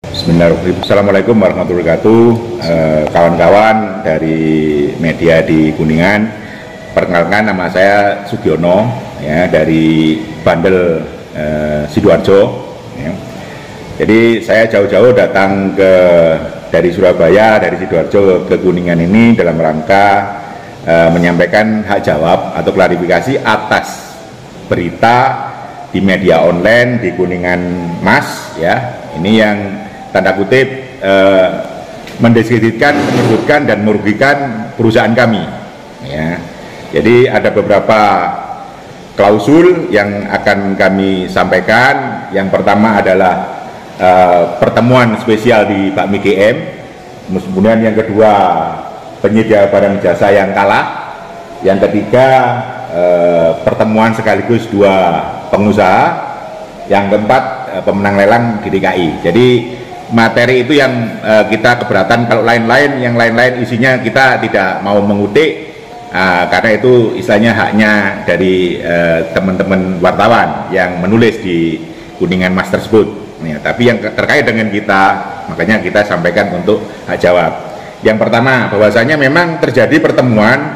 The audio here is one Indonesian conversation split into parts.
Bismillahirrahmanirrahim. Assalamualaikum warahmatullahi wabarakatuh. Kawan-kawan dari media di Kuningan, perkenalkan nama saya Sugiono ya, dari Bandel Sidoarjo ya. Jadi saya jauh-jauh datang dari Surabaya, dari Sidoarjo ke Kuningan ini dalam rangka menyampaikan hak jawab atau klarifikasi atas berita di media online di Kuningan Mas ya. Ini yang tanda kutip mendiskreditkan, menyebutkan dan merugikan perusahaan kami ya. Jadi ada beberapa klausul yang akan kami sampaikan. Yang pertama adalah pertemuan spesial di Bakmi GM, kemudian yang kedua penyedia barang jasa yang kalah, yang ketiga pertemuan sekaligus dua pengusaha, yang keempat pemenang lelang di DKI. Jadi materi itu yang kita keberatan. Kalau yang lain-lain isinya kita tidak mau mengutik, karena itu istilahnya haknya dari teman-teman wartawan yang menulis di Kuningan Mas tersebut ya. Tapi yang terkait dengan kita, makanya kita sampaikan untuk hak jawab. Yang pertama, bahwasanya memang terjadi pertemuan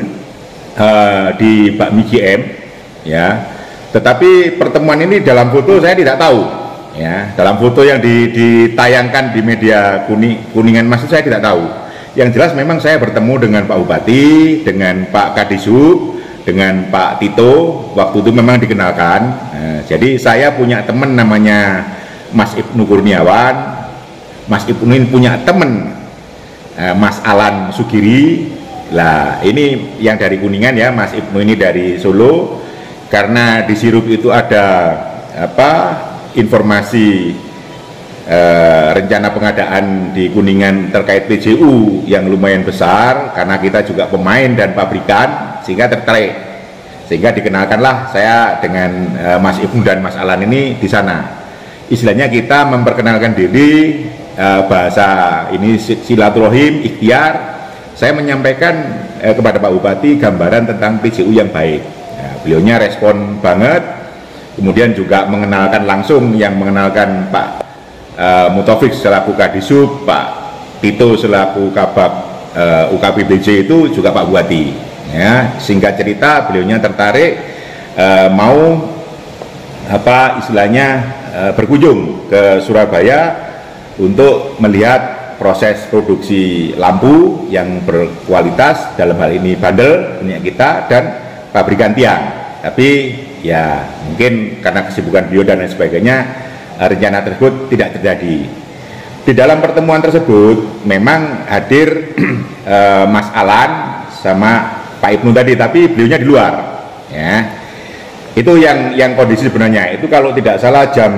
di Bakmi GM ya. Tetapi pertemuan ini dalam foto saya tidak tahu ya. Dalam foto yang ditayangkan di media Kuningan Mas saya tidak tahu. Yang jelas memang saya bertemu dengan Pak Bupati, dengan Pak Kadisub, dengan Pak Tito. Waktu itu memang dikenalkan. Jadi saya punya teman namanya Mas Ibnu Kurniawan. Mas Ibnu ini punya teman Mas Alan Sugiri. Lah ini yang dari Kuningan ya, Mas Ibnu ini dari Solo. Karena di sirup itu ada informasi rencana pengadaan di Kuningan terkait PJU yang lumayan besar, karena kita juga pemain dan pabrikan, sehingga tertarik, sehingga dikenalkanlah saya dengan Mas Ibnu dan Mas Alan ini di sana. Istilahnya kita memperkenalkan diri, bahasa ini silaturahim, ikhtiar. Saya menyampaikan kepada Pak Bupati gambaran tentang PJU yang baik. Beliaunya respon banget, kemudian juga mengenalkan langsung, yang mengenalkan Pak Mutaufik selaku Kadisub, Pak Tito selaku Kabak UKPBJ itu juga Pak Bupati ya. Singkat cerita, beliaunya tertarik mau istilahnya berkunjung ke Surabaya untuk melihat proses produksi lampu yang berkualitas, dalam hal ini bandel punya kita dan pabrikan tiang. Tapi ya mungkin karena kesibukan beliau dan lain sebagainya, rencana tersebut tidak terjadi. Di dalam pertemuan tersebut memang hadir Mas Alan sama Pak Ibnu tadi, tapi beliaunya di luar ya. Itu yang kondisi sebenarnya. Itu kalau tidak salah jam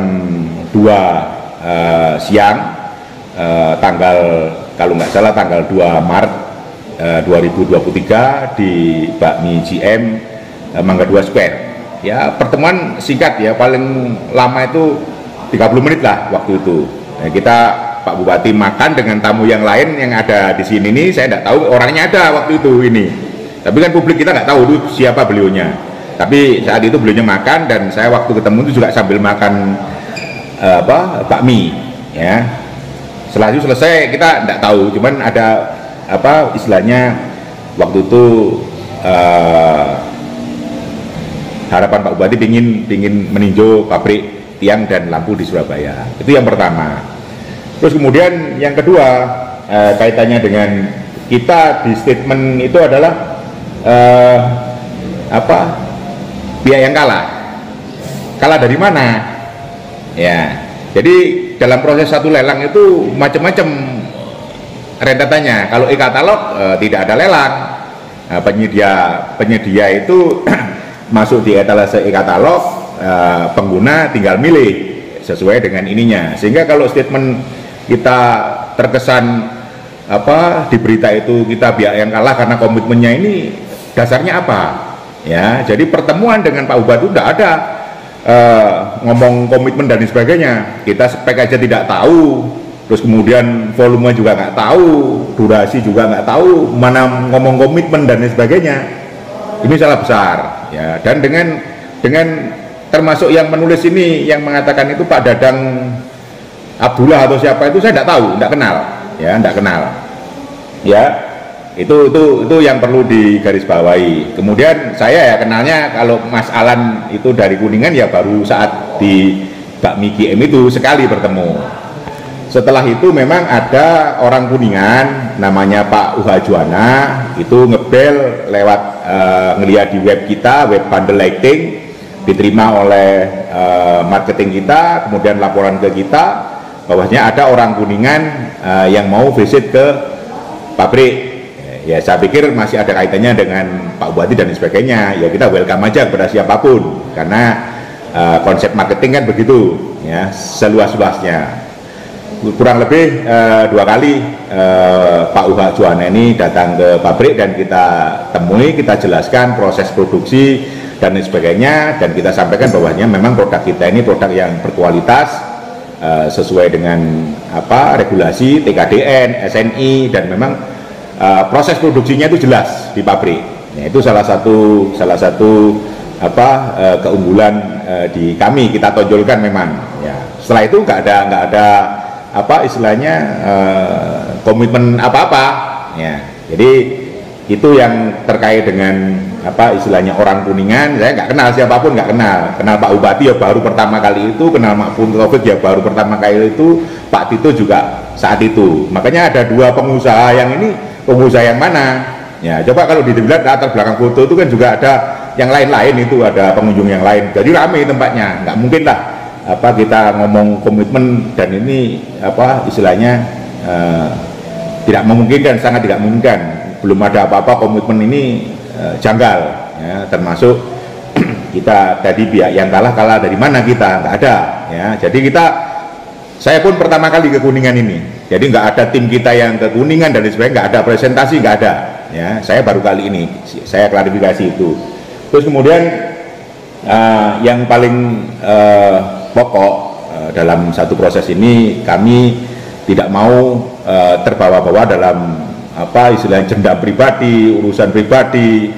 2 siang, kalau nggak salah tanggal 2 Maret 2023 di Bakmi GM Mangga 2 Square ya. Pertemuan singkat ya, paling lama itu 30 menit lah waktu itu. Nah, kita Pak Bupati makan dengan tamu yang lain yang ada di sini nih. Saya tidak tahu orangnya ada waktu itu ini, tapi kan publik kita nggak tahu itu siapa beliaunya. Tapi saat itu beliaunya makan, dan saya waktu ketemu itu juga sambil makan bakmi ya. Setelah itu selesai kita tidak tahu, cuman ada istilahnya waktu itu harapan Pak Bupati ingin meninjau pabrik tiang dan lampu di Surabaya. Itu yang pertama. Terus kemudian yang kedua, kaitannya dengan kita di statement itu adalah pihak yang kalah dari mana ya. Jadi dalam proses satu lelang itu macam-macam rentetannya. Kalau e-katalog tidak ada lelang, penyedia itu masuk di etalase e-katalog, pengguna tinggal milih sesuai dengan ininya. Sehingga kalau statement kita terkesan di berita itu kita pihak yang kalah karena komitmennya, ini dasarnya apa ya. Jadi pertemuan dengan Pak Bupati tidak ada ngomong komitmen dan sebagainya. Kita spek aja tidak tahu, terus kemudian volume juga nggak tahu, durasi juga nggak tahu, mana ngomong komitmen dan sebagainya. Ini salah besar ya. Dan dengan termasuk yang menulis ini, yang mengatakan itu Pak Dadang Abdullah atau siapa itu saya tidak tahu, tidak kenal, ya, tidak kenal, ya. Itu yang perlu digarisbawahi. Kemudian saya ya kenalnya kalau Mas Alan itu dari Kuningan ya baru saat di Bakmi GM itu sekali bertemu. Setelah itu memang ada orang Kuningan namanya Pak Uha Juwana itu ngebel lewat ngelihat di web kita, web Bundle Lighting, diterima oleh marketing kita, kemudian laporan ke kita bahwasanya ada orang Kuningan yang mau visit ke pabrik. Ya saya pikir masih ada kaitannya dengan Pak Bupati dan sebagainya, ya kita welcome aja kepada siapapun karena konsep marketing kan begitu ya, seluas-luasnya. Kurang lebih 2 kali Pak Uha Juwana ini datang ke pabrik dan kita temui, kita jelaskan proses produksi dan sebagainya, dan kita sampaikan bahwasanya memang produk kita ini produk yang berkualitas sesuai dengan regulasi TKDN, SNI, dan memang proses produksinya itu jelas di pabrik. Ya, itu salah satu keunggulan di kami, kita tonjolkan memang. Ya, setelah itu nggak ada istilahnya komitmen apa-apa. Ya, jadi itu yang terkait dengan istilahnya orang Kuningan. Saya nggak kenal siapapun, nggak kenal Pak Bupati ya baru pertama kali itu, kenal Mak Pun Taufik ya baru pertama kali itu, Pak Tito juga saat itu. Makanya ada 2 pengusaha yang ini. Pengusaha yang mana? Ya, coba kalau dilihat latar belakang foto itu kan juga ada yang lain-lain, itu ada pengunjung yang lain. Jadi ramai tempatnya. Nggak mungkin lah kita ngomong komitmen dan ini istilahnya tidak memungkinkan, sangat tidak memungkinkan. Belum ada apa-apa, komitmen ini janggal. Ya, termasuk kita tadi pihak yang kalah dari mana kita? Nggak ada. Ya, jadi saya pun pertama kali ke Kuningan ini, jadi nggak ada tim kita yang ke Kuningan dan sebagainya, nggak ada presentasi, nggak ada. Ya, saya baru kali ini, saya klarifikasi itu. Terus kemudian yang paling pokok dalam satu proses ini, kami tidak mau terbawa-bawa dalam istilahnya dendam pribadi, urusan pribadi,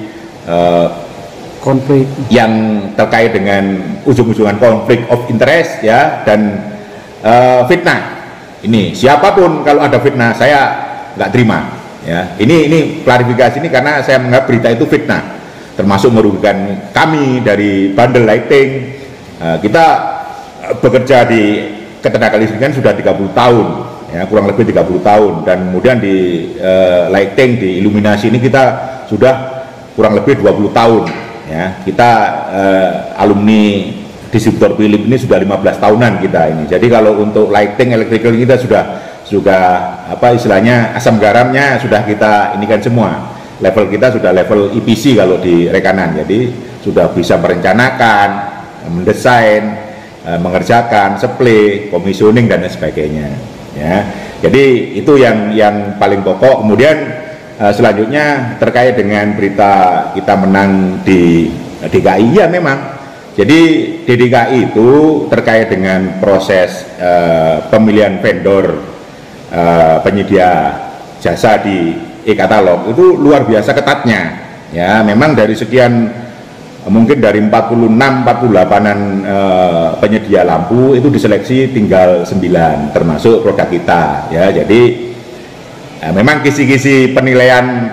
konflik yang terkait dengan ujung-ujungan konflik of interest, ya, dan fitnah. Ini siapapun kalau ada fitnah saya nggak terima. Ya, ini klarifikasi ini karena saya menganggap berita itu fitnah, termasuk merugikan kami dari Bundle Lighting. Kita bekerja di ketenagalistrikan sudah 30 tahun, ya, kurang lebih 30 tahun, dan kemudian di lighting, di iluminasi ini kita sudah kurang lebih 20 tahun. Ya, kita alumni distributor Philips ini sudah 15 tahunan kita ini. Jadi kalau untuk lighting, electrical kita sudah istilahnya asam garamnya sudah kita ini kan semua. Level kita sudah level EPC kalau di rekanan. Jadi sudah bisa merencanakan, mendesain, mengerjakan, supply, commissioning dan sebagainya. Ya. Jadi itu yang paling pokok. Kemudian selanjutnya terkait dengan berita kita menang di DKI, ya memang. Jadi di DKI itu terkait dengan proses pemilihan vendor penyedia jasa di e-katalog itu luar biasa ketatnya. Ya, memang dari sekian, mungkin dari 46-48an penyedia lampu itu diseleksi tinggal 9 termasuk produk kita. Ya, jadi memang kisi-kisi penilaian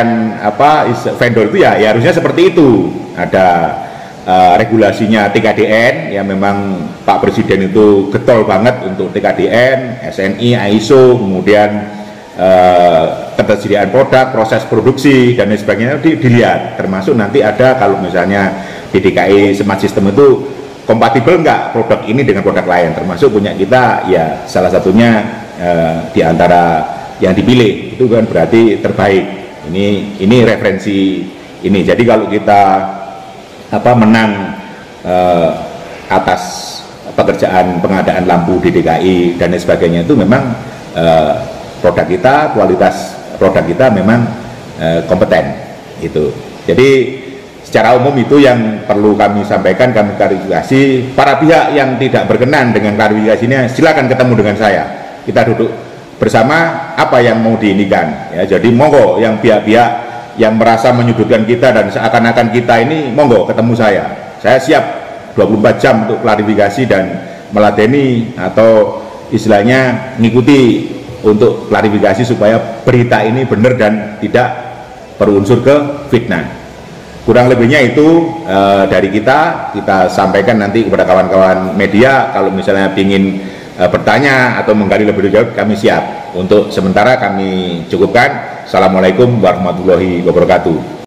vendor itu ya harusnya seperti itu. Ada regulasinya TKDN, ya memang Pak Presiden itu getol banget untuk TKDN, SNI, ISO, kemudian ketersediaan produk, proses produksi dan sebagainya dilihat. Termasuk nanti ada kalau misalnya di DKI Smart System itu kompatibel nggak produk ini dengan produk lain, termasuk punya kita ya salah satunya di antara yang dipilih itu kan berarti terbaik. Ini referensi ini. Jadi kalau kita menang atas pekerjaan pengadaan lampu di DKI dan sebagainya itu memang produk kita, kualitas produk kita memang kompeten itu. Jadi secara umum itu yang perlu kami sampaikan, kami klarifikasi. Para pihak yang tidak berkenan dengan klarifikasinya silakan ketemu dengan saya, kita duduk bersama apa yang mau diinikan, ya. Jadi monggo yang pihak-pihak yang merasa menyudutkan kita dan seakan-akan kita ini, monggo ketemu saya siap 24 jam untuk klarifikasi dan meladeni atau istilahnya ngikuti untuk klarifikasi supaya berita ini benar dan tidak berunsur ke fitnah. Kurang lebihnya itu dari kita sampaikan nanti kepada kawan-kawan media. Kalau misalnya ingin bertanya atau menggali lebih jauh, kami siap. Untuk sementara kami cukupkan. Assalamualaikum warahmatullahi wabarakatuh.